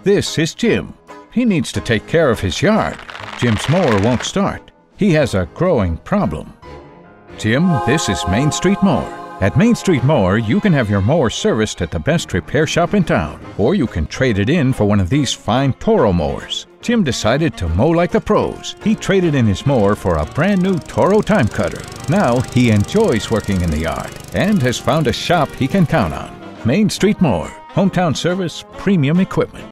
This is Jim. He needs to take care of his yard. Jim's mower won't start. He has a growing problem. Jim, this is Main Street Mower. At Main Street Mower, you can have your mower serviced at the best repair shop in town, or you can trade it in for one of these fine Toro mowers. Jim decided to mow like the pros. He traded in his mower for a brand new Toro Time Cutter. Now he enjoys working in the yard and has found a shop he can count on. Main Street Mower. Hometown service, premium equipment.